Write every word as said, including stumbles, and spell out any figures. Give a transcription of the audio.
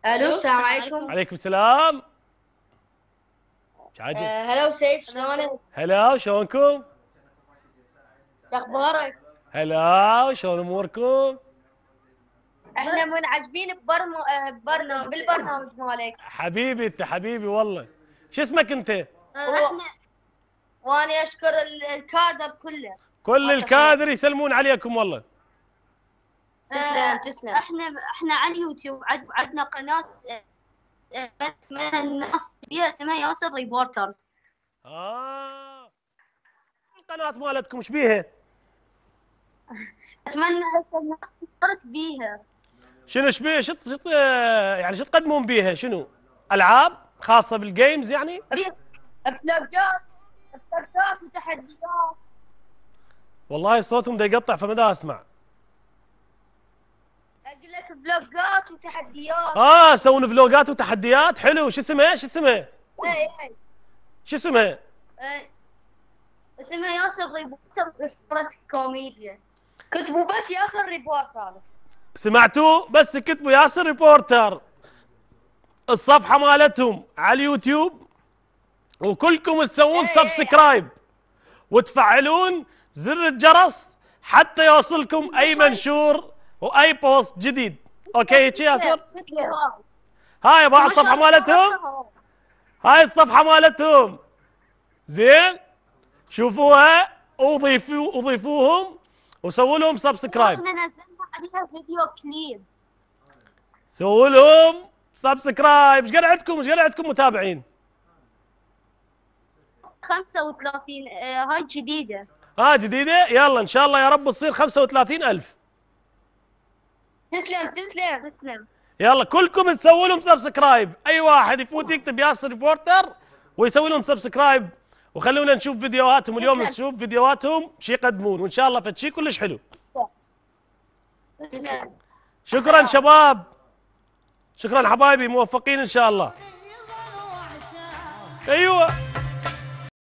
الو السلام عليكم. عليكم السلام. شاجد. آه، هلا وسيف، شلونك؟ هلا شلونكم؟ شو اخبارك؟ هلا شلون اموركم؟ احنا منعجبين ببرم... آه، ببرنامج بالبرنامج مالك. حبيبي انت حبيبي والله. شو اسمك انت؟ آه، احنا وانا اشكر ال- الكادر كله. كل ما الكادر يسلمون عليكم والله. تسلم تسلم. احنا احنا على اليوتيوب عد عندنا قناه آه، اسمها الناس فيها اسمها ياسر ريبورترز. اه القناة مالتكم ايش بيها؟ اتمنى هسه الناس تشترك بيها. شنو ايش بيها؟ شط شط يعني شو تقدمون بيها؟ شنو؟ العاب خاصة بالجيمز يعني؟ فلوجات فلوجات وتحديات. والله صوتهم دا يقطع فما دا اسمع. اقول لك فلوجات وتحديات. اه يسوون فلوجات وتحديات. حلو. شو اسمها؟ شو اسمها؟ اي اي. شو اسمها؟ آه، اسمها ياسر ريبورترز صورة كوميديا. كتبوا بس ياسر ريبورتر. سمعتوا؟ بس كتبوا ياسر ريبورتر الصفحة مالتهم على اليوتيوب، وكلكم تسوون سبسكرايب وتفعلون زر الجرس حتى يوصلكم اي منشور واي بوست جديد. اوكي هيك ياسر؟ تسلم. هاي بعض الصفحة مالتهم، هاي الصفحة مالتهم زين، شوفوها وضيفوا وضيفوهم وسووا لهم سبسكرايب. احنا نزلنا عليها فيديو كليب. سووا لهم سبسكرايب. ايش قد عندكم ايش قد عندكم متابعين؟ خمسة وثلاثين. آه، هاي جديدة. ها جديدة؟ يلا ان شاء الله يا رب تصير خمسة وثلاثين ألف. تسلم تسلم تسلم. يلا كلكم تسووا لهم سبسكرايب. اي واحد يفوت يكتب ياسر ريبورتر ويسوي لهم سبسكرايب، وخلونا نشوف فيديوهاتهم اليوم. نشوف فيديوهاتهم شي يقدمون، وان شاء الله فشي كلش حلو. تسلم. شكرا شباب، شكرا حبايبي، موفقين ان شاء الله. ايوه